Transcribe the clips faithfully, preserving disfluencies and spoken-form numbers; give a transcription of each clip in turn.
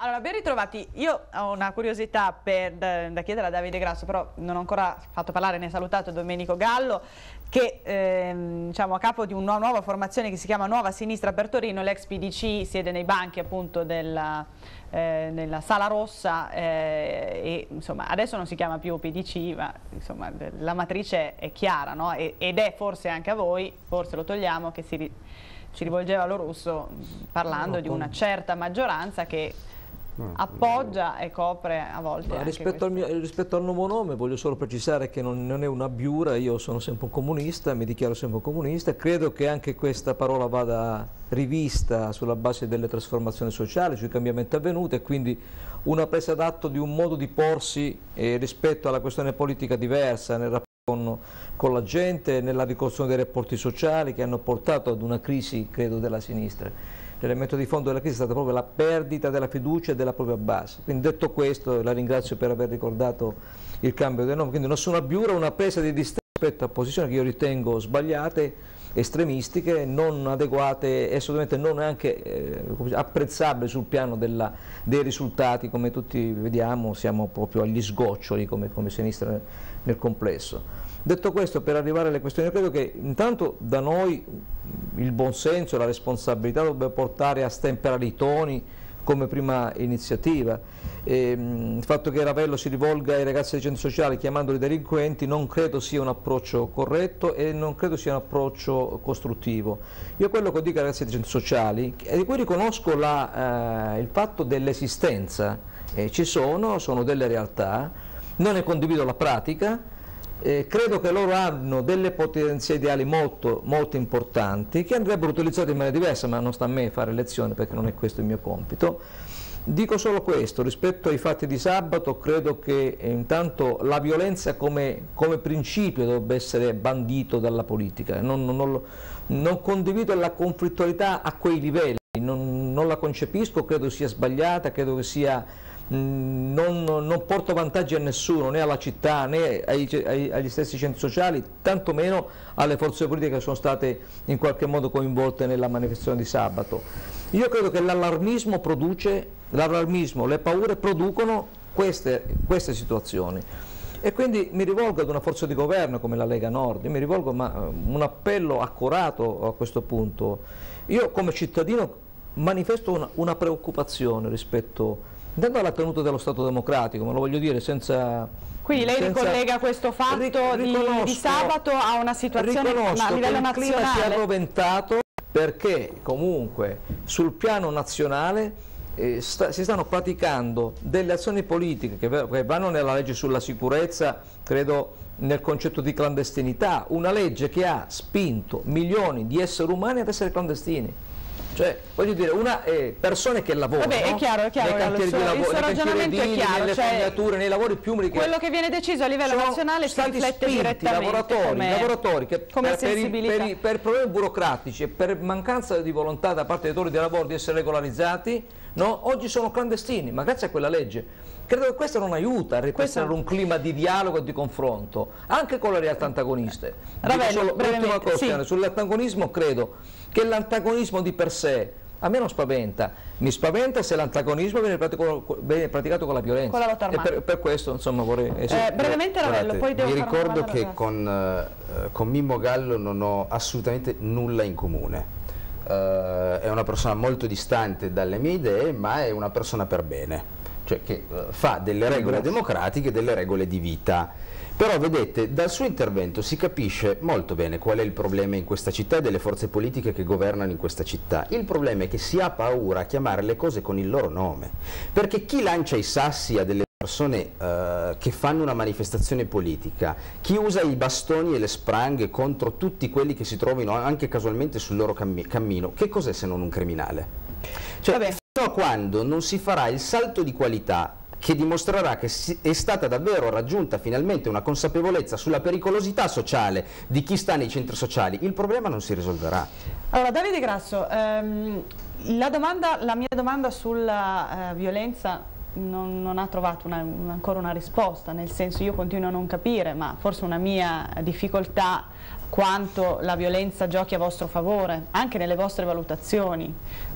Allora, ben ritrovati. Io ho una curiosità per, da, da chiedere a Davide Grasso, però non ho ancora fatto parlare né salutato Domenico Gallo, che ehm, diciamo, a capo di una nuova formazione che si chiama Nuova Sinistra per Torino. L'ex P D C siede nei banchi appunto della, eh, nella Sala Rossa eh, e insomma adesso non si chiama più P D C, ma insomma la matrice è chiara, no? E, ed è forse anche a voi, forse lo togliamo, che si, ci rivolgeva Lo Russo parlando no, di una certa maggioranza che appoggia e copre a volte anche rispetto, al mio, rispetto al nuovo nome voglio solo precisare che non, non è una biura, io sono sempre un comunista, mi dichiaro sempre un comunista, credo che anche questa parola vada rivista sulla base delle trasformazioni sociali, sui cambiamenti avvenuti e quindi una presa d'atto di un modo di porsi eh, rispetto alla questione politica diversa nel rapporto con, con la gente, nella ricostruzione dei rapporti sociali che hanno portato ad una crisi, credo, della sinistra. L'elemento di fondo della crisi è stata proprio la perdita della fiducia e della propria base. Quindi detto questo, la ringrazio per aver ricordato il cambio del nome, quindi nessuna biura, una presa di distanza rispetto a posizioni che io ritengo sbagliate, estremistiche, non adeguate e assolutamente non anche eh, apprezzabili sul piano della, dei risultati, come tutti vediamo siamo proprio agli sgoccioli come, come sinistra nel, nel complesso. Detto questo, per arrivare alle questioni, io credo che intanto da noi il buonsenso e la responsabilità dovrebbe portare a stemperare i toni come prima iniziativa. E, mh, il fatto che Ravello si rivolga ai ragazzi dei centri sociali chiamandoli delinquenti non credo sia un approccio corretto e non credo sia un approccio costruttivo. Io quello che dico ai ragazzi dei centri sociali, e di cui riconosco la, eh, il fatto dell'esistenza, eh, ci sono, sono delle realtà, non ne condivido la pratica. Eh, credo che loro hanno delle potenzialità ideali molto, molto importanti che andrebbero utilizzate in maniera diversa, ma non sta a me fare lezioni perché non è questo il mio compito. Dico solo questo, rispetto ai fatti di sabato credo che eh, intanto la violenza come, come principio dovrebbe essere bandito dalla politica, non, non, non, non condivido la conflittualità a quei livelli, non, non la concepisco, credo sia sbagliata, credo che sia Non, non porto vantaggi a nessuno, né alla città né ai, ai, agli stessi centri sociali, tantomeno alle forze politiche che sono state in qualche modo coinvolte nella manifestazione di sabato. Io credo che l'allarmismo produce, l'allarmismo, le paure producono queste, queste situazioni e quindi mi rivolgo ad una forza di governo come la Lega Nord, mi rivolgo ma un appello accorato a questo punto. Io come cittadino manifesto una, una preoccupazione rispetto intanto alla tenuta dello Stato democratico, ma lo voglio dire senza... Quindi lei senza, ricollega questo fatto di, di sabato a una situazione a livello nazionale? Il clima si è arroventato perché comunque sul piano nazionale eh, sta, si stanno praticando delle azioni politiche che, che vanno nella legge sulla sicurezza, credo nel concetto di clandestinità, una legge che ha spinto milioni di esseri umani ad essere clandestini. Cioè, voglio dire, una, eh, persone che lavorano, vabbè, è chiaro, è chiaro, nei cantieri il suo, di lavoro, il suo ragionamento edili, è chiaro, nelle cioè, fognature, nei lavori più quello che viene deciso a livello nazionale si riflette direttamente lavoratori, come, lavoratori che come per, per, sensibilità. per, per problemi burocratici e per mancanza di volontà da parte dei datori di lavoro di essere regolarizzati, no? Oggi sono clandestini, ma grazie a quella legge. Credo che questo non aiuta a ripristinare un clima di dialogo e di confronto, anche con le realtà antagoniste. Ravello, l'ultima cosa, sì. Sull'antagonismo credo che l'antagonismo di per sé a me non spaventa, mi spaventa se l'antagonismo viene praticato, viene praticato con la violenza. Con la lotta armata. E per, per questo insomma vorrei... Eh, brevemente Ravello, poi devo mi fare ricordo una che con, eh, con Mimmo Gallo non ho assolutamente nulla in comune. Eh, è una persona molto distante dalle mie idee, ma è una persona per bene, cioè che eh, fa delle regole democratiche, delle regole di vita. Però vedete, dal suo intervento si capisce molto bene qual è il problema in questa città e delle forze politiche che governano in questa città. Il problema è che si ha paura a chiamare le cose con il loro nome, perché chi lancia i sassi a delle persone eh, che fanno una manifestazione politica, chi usa i bastoni e le spranghe contro tutti quelli che si trovino anche casualmente sul loro cammi cammino, che cos'è se non un criminale? Cioè, fino a quando non si farà il salto di qualità che dimostrerà che è stata davvero raggiunta finalmente una consapevolezza sulla pericolosità sociale di chi sta nei centri sociali, il problema non si risolverà. Allora, Davide Grasso, ehm, la, domanda, la mia domanda sulla eh, violenza non, non ha trovato una, una, ancora una risposta, nel senso io continuo a non capire, ma forse una mia difficoltà, quanto la violenza giochi a vostro favore, anche nelle vostre valutazioni.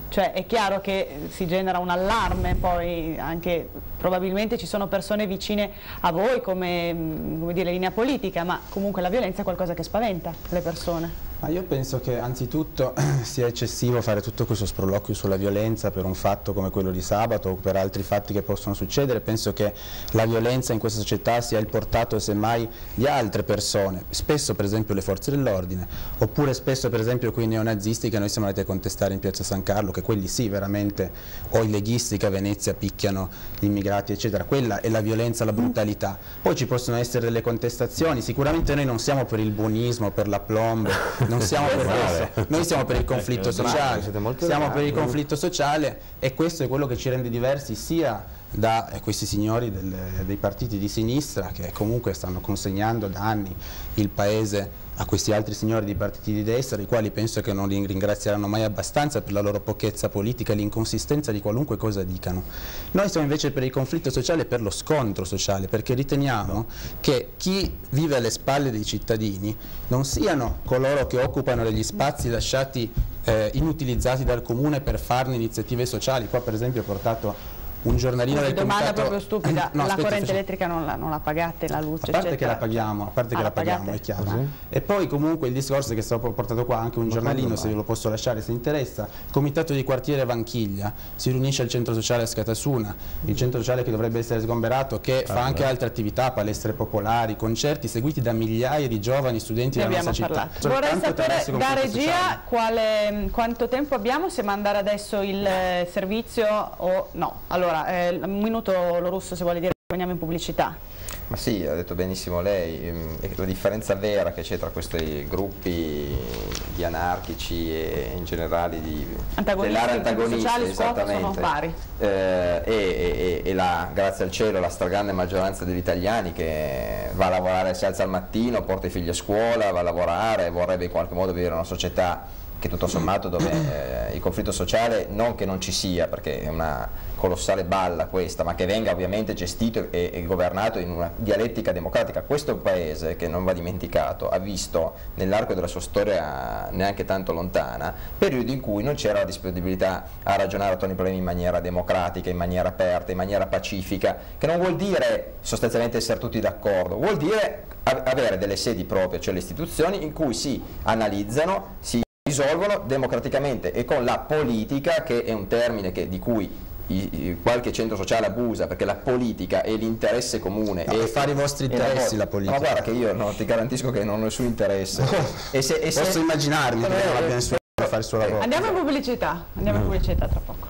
Cioè è chiaro che si genera un allarme, poi anche probabilmente ci sono persone vicine a voi come, come dire, linea politica, ma comunque la violenza è qualcosa che spaventa le persone. Ma io penso che anzitutto sia eccessivo fare tutto questo sproloquio sulla violenza per un fatto come quello di sabato o per altri fatti che possono succedere. Penso che la violenza in questa società sia il portato semmai di altre persone, spesso per esempio le forze dell'ordine, oppure spesso per esempio quei neonazisti che noi siamo andati a contestare in piazza San Carlo, che quelli sì veramente, o i leghisti che a Venezia picchiano gli immigrati eccetera, quella è la violenza, la brutalità. Poi ci possono essere delle contestazioni, sicuramente noi non siamo per il buonismo, per la plomb, non siamo per questo, noi siamo per il conflitto sociale, siamo per il conflitto sociale e questo è quello che ci rende diversi sia da eh, questi signori del, dei partiti di sinistra che comunque stanno consegnando da anni il paese a questi altri signori di partiti di destra, i quali penso che non li ringrazieranno mai abbastanza per la loro pochezza politica e l'inconsistenza di qualunque cosa dicano. Noi siamo invece per il conflitto sociale e per lo scontro sociale, perché riteniamo che chi vive alle spalle dei cittadini non siano coloro che occupano degli spazi lasciati eh, inutilizzati dal comune per farne iniziative sociali. Qua per esempio ho portato un giornalino del domanda comitato... proprio stupida, no, la aspetta, corrente facciamo... elettrica non la, non la pagate, la luce a parte eccetera. che la paghiamo, a parte ah, che la, la paghiamo, pagate? è chiaro. Così? E poi comunque il discorso che è stato portato qua, anche un giornalino, se ve lo posso lasciare se interessa, il comitato di quartiere Vanchiglia si riunisce al centro sociale a Scatasuna, il centro sociale che dovrebbe essere sgomberato, che fa anche altre attività, palestre popolari, concerti seguiti da migliaia di giovani studenti Ne della nostra città. città. Vorrei Soltanto sapere da regia quale, quanto tempo abbiamo, se mandare adesso il eh, servizio o no. Allora, eh, un minuto Lorusso se vuole dire, andiamo in pubblicità. Ma sì, ha detto benissimo lei, la differenza vera che c'è tra questi gruppi di anarchici e in generale di antagonisti, antagonisti sociali, sono pari. Eh, e, e, e la, grazie al cielo la stragrande maggioranza degli italiani che va a lavorare, si alza al mattino, porta i figli a scuola, va a lavorare, vorrebbe in qualche modo vivere una società che tutto sommato dove eh, il conflitto sociale non che non ci sia, perché è una colossale balla questa, ma che venga ovviamente gestito e, e governato in una dialettica democratica. Questo paese, che non va dimenticato, ha visto nell'arco della sua storia neanche tanto lontana periodi in cui non c'era la disponibilità a ragionare attorno ai problemi in maniera democratica, in maniera aperta, in maniera pacifica, che non vuol dire sostanzialmente essere tutti d'accordo, vuol dire avere delle sedi proprie, cioè le istituzioni in cui si analizzano, si risolvono democraticamente e con la politica, che è un termine che, di cui I, i, qualche centro sociale abusa, perché la politica è l'interesse comune no, e fare i vostri interessi la, la politica. Ma guarda che io no, ti garantisco che non ho nessun interesse. e se, e se... Posso immaginarmi che non abbia nessuno a fare il suo lavoro. Andiamo in pubblicità, andiamo in pubblicità tra poco.